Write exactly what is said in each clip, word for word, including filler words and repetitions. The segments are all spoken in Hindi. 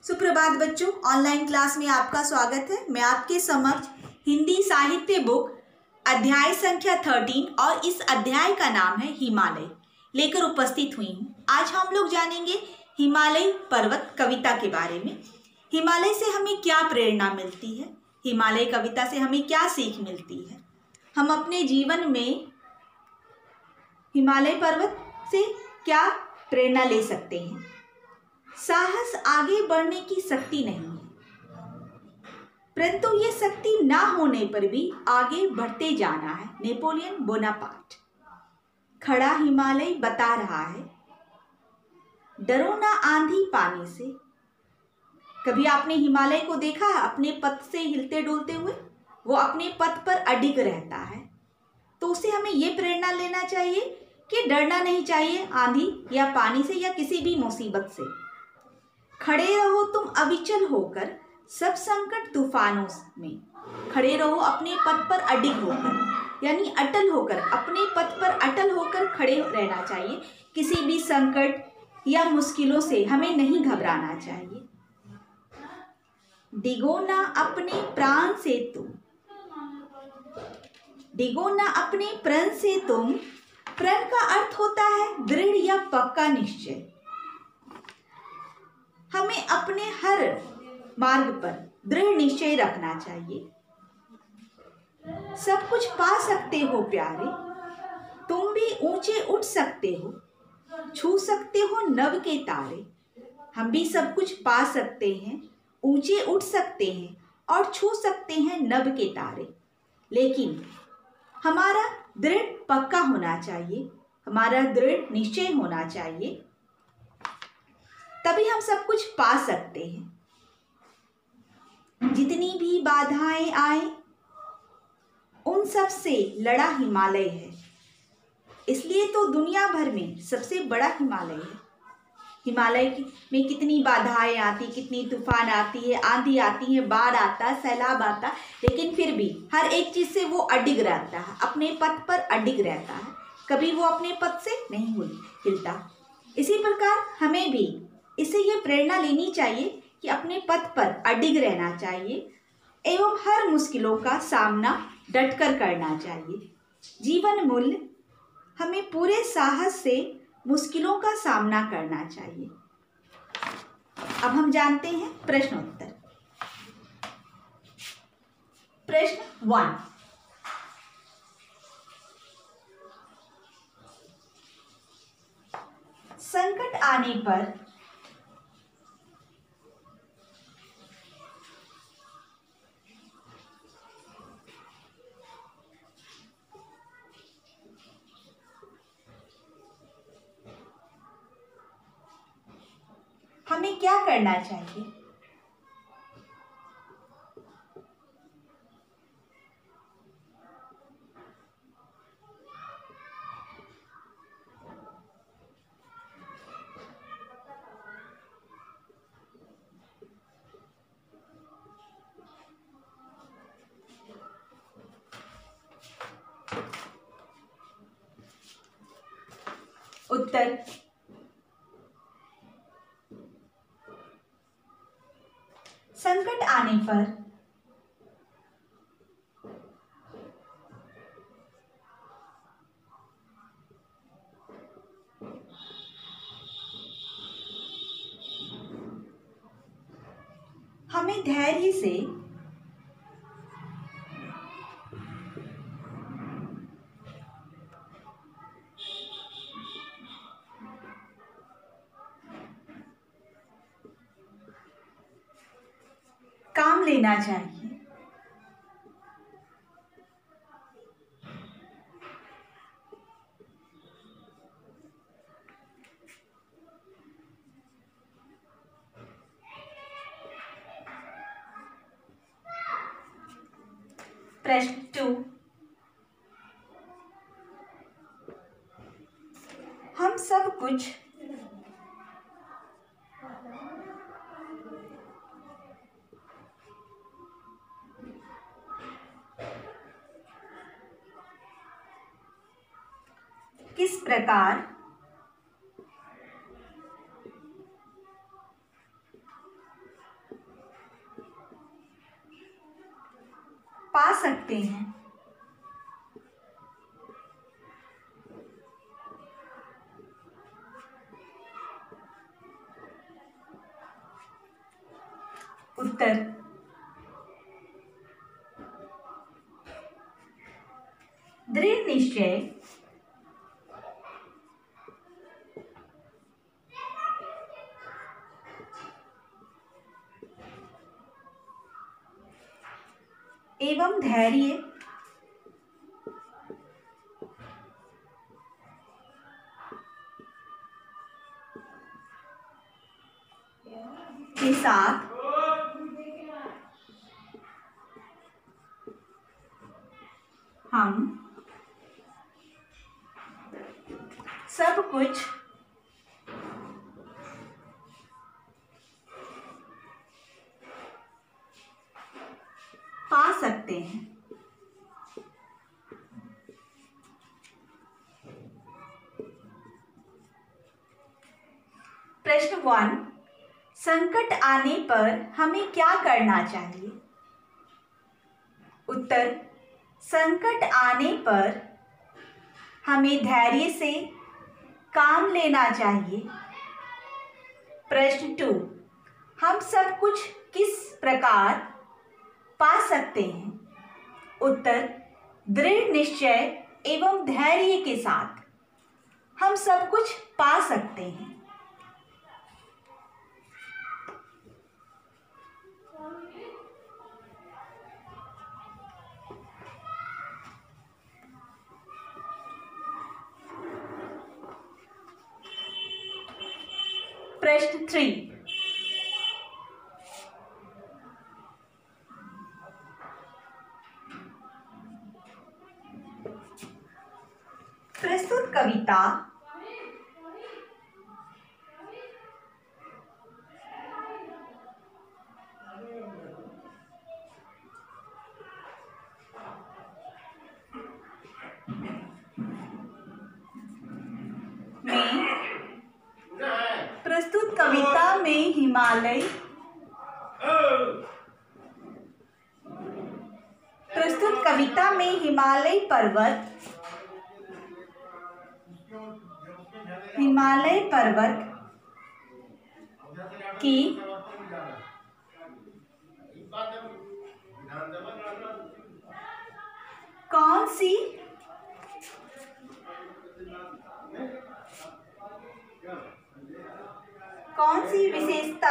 सुप्रभात बच्चों, ऑनलाइन क्लास में आपका स्वागत है। मैं आपके समक्ष हिंदी साहित्य बुक अध्याय संख्या तेरह और इस अध्याय का नाम है हिमालय लेकर उपस्थित हुई हूँ। आज हम लोग जानेंगे हिमालय पर्वत कविता के बारे में। हिमालय से हमें क्या प्रेरणा मिलती है, हिमालय कविता से हमें क्या सीख मिलती है, हम अपने जीवन में हिमालय पर्वत से क्या प्रेरणा ले सकते हैं। साहस आगे बढ़ने की शक्ति नहीं है, परंतु ये शक्ति ना होने पर भी आगे बढ़ते जाना है। Napoleon Bonaparte. खड़ा हिमालय बता रहा है, डरो ना आंधी पानी से। कभी आपने हिमालय को देखा अपने पथ से हिलते डुलते हुए? वो अपने पथ पर अडिग रहता है। तो उसे हमें ये प्रेरणा लेना चाहिए कि डरना नहीं चाहिए आंधी या पानी से या किसी भी मुसीबत से। खड़े रहो तुम अविचल होकर सब संकट तूफानों में। खड़े रहो अपने पथ पर अडिग होकर, यानी अटल होकर, अपने पथ पर अटल होकर खड़े रहना चाहिए। किसी भी संकट या मुश्किलों से हमें नहीं घबराना चाहिए। डिगो ना अपने प्राण से तुम, डिगो ना अपने प्रण से तुम। प्रण का अर्थ होता है दृढ़ या पक्का निश्चय। हमें अपने हर मार्ग पर दृढ़ निश्चय रखना चाहिए। सब कुछ पा सकते हो प्यारे, तुम भी ऊंचे उठ सकते हो, छू सकते हो नभ के तारे। हम भी सब कुछ पा सकते हैं, ऊंचे उठ सकते हैं और छू सकते हैं नभ के तारे, लेकिन हमारा दृढ़ पक्का होना चाहिए, हमारा दृढ़ निश्चय होना चाहिए, तभी हम सब कुछ पा सकते हैं। जितनी भी बाधाएं आए उन सब से लड़ा हिमालय है, इसलिए तो दुनिया भर में सबसे बड़ा हिमालय है। हिमालय में कितनी बाधाएं आती, कितनी तूफान आती है, आंधी आती है, बाढ़ आता, सैलाब आता, लेकिन फिर भी हर एक चीज से वो अडिग रहता है, अपने पथ पर अडिग रहता है, कभी वो अपने पथ से नहीं हिलता। इसी प्रकार हमें भी इससे ये प्रेरणा लेनी चाहिए कि अपने पथ पर अडिग रहना चाहिए एवं हर मुश्किलों का सामना डटकर करना चाहिए। जीवन मूल्य हमें पूरे साहस से मुश्किलों का सामना करना चाहिए। अब हम जानते हैं प्रश्नोत्तर। प्रश्न वन, संकट आने पर हमें क्या करना चाहिए? उत्तर, संकट आने पर हमें धैर्य से काम लेना चाहिए। प्रश्न टू, हम सब कुछ किस प्रकार पा सकते हैं? उत्तर दृढ़ निश्चय एवं धैर्य के साथ हम सब कुछ पा सकते हैं। प्रश्न वन, संकट आने पर हमें क्या करना चाहिए? उत्तर, संकट आने पर हमें धैर्य से काम लेना चाहिए। प्रश्न टू, हम सब कुछ किस प्रकार पा सकते हैं? उत्तर, दृढ़ निश्चय एवं धैर्य के साथ हम सब कुछ पा सकते हैं। प्रश्न थ्री, प्रस्तुत कविता में प्रस्तुत कविता में हिमालय प्रस्तुत कविता में हिमालय पर्वत हिमालय पर्वत की कौन सी कौन सी विशेषता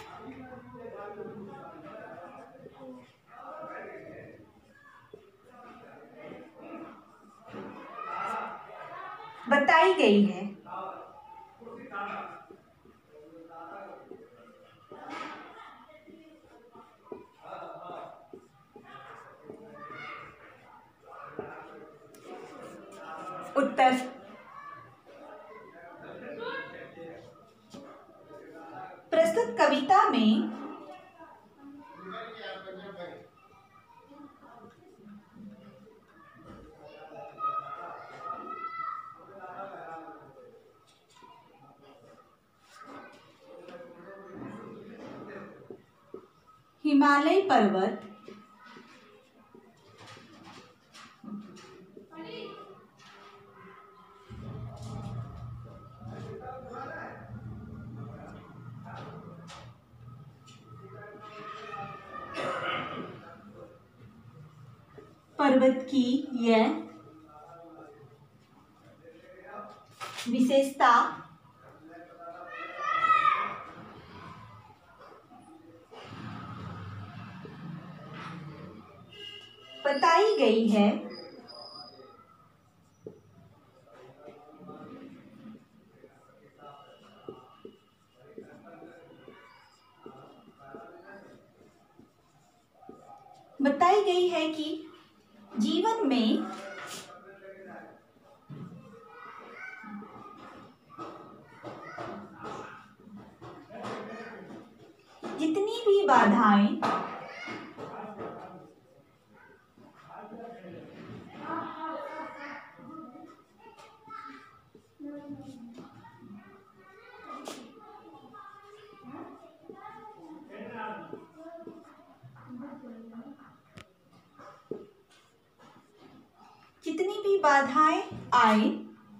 बताई गई है? उत्तर, प्रस्तुत कविता में हिमालय पर्वत पर्वत की यह विशेषता बताई गई है। बताई गई है कि जीवन में जितनी भी बाधाएं जितनी भी बाधाएं आए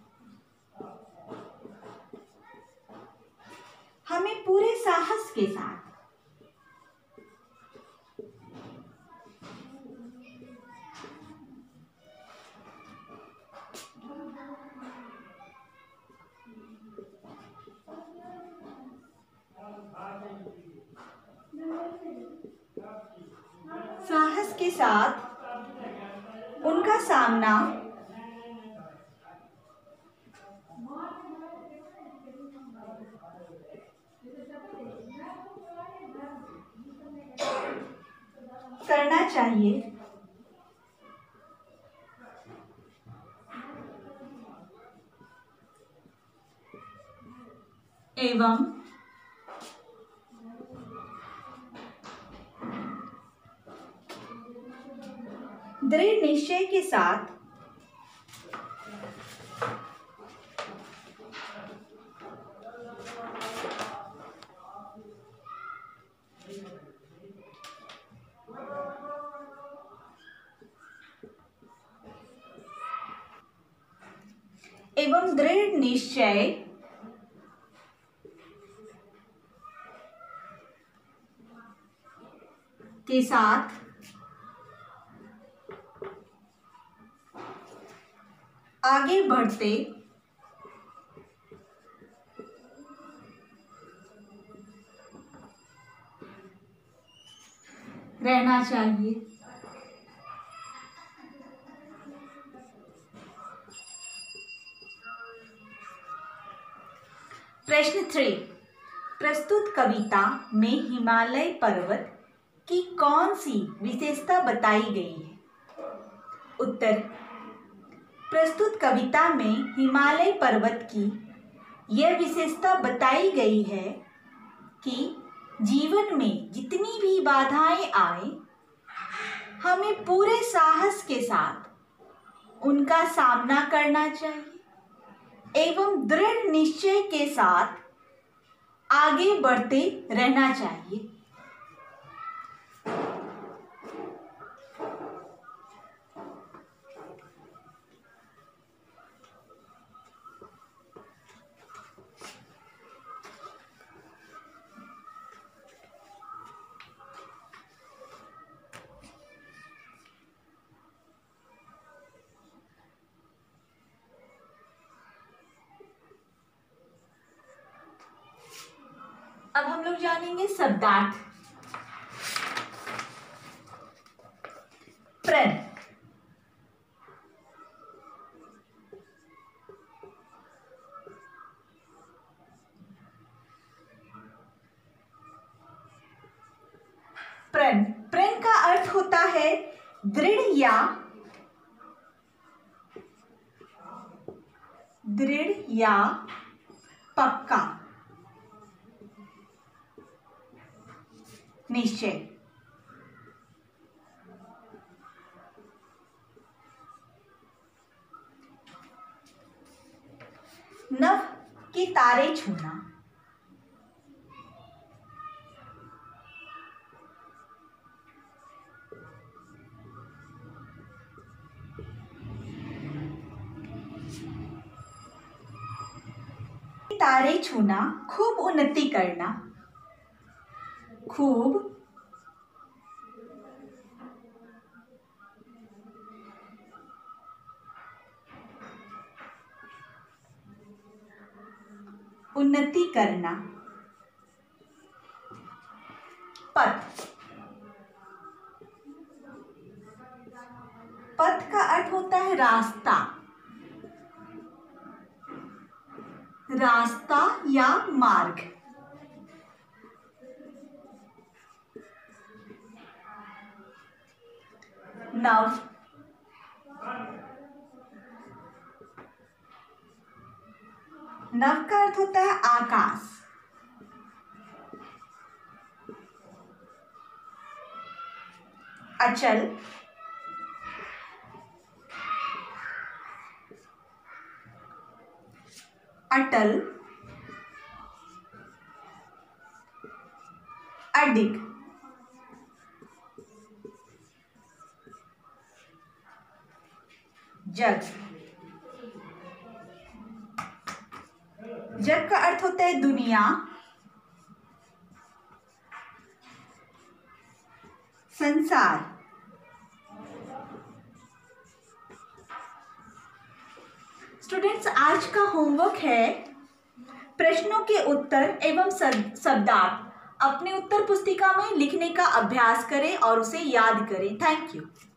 हमें पूरे साहस के साथ साहस के साथ उनका सामना करना चाहिए एवं दृढ़ निश्चय के साथ एवं दृढ़ निश्चय के साथ आगे बढ़ते रहना चाहिए। प्रश्न थ्री, प्रस्तुत कविता में हिमालय पर्वत की कौन सी विशेषता बताई गई है? उत्तर, प्रस्तुत कविता में हिमालय पर्वत की यह विशेषता बताई गई है कि जीवन में जितनी भी बाधाएं आए हमें पूरे साहस के साथ उनका सामना करना चाहिए एवं दृढ़ निश्चय के साथ आगे बढ़ते रहना चाहिए। अब हम लोग जानेंगे शब्दार्थ। प्रण, प्रण प्रण का अर्थ होता है दृढ़ या दृढ़ या पक्का निश्चय। नभ के तारे छूना, तारे छूना, खूब उन्नति करना, खूब उन्नति करना। पथ, पथ का अर्थ होता है रास्ता, रास्ता या मार्ग। नव, नव का अर्थ होता है आकाश। अचल, अटल, अडिग। जग। जग का अर्थ होता है दुनिया, संसार। स्टूडेंट्स, आज का होमवर्क है प्रश्नों के उत्तर एवं शब्दार्थ अपने उत्तर पुस्तिका में लिखने का अभ्यास करें और उसे याद करें। Thank you.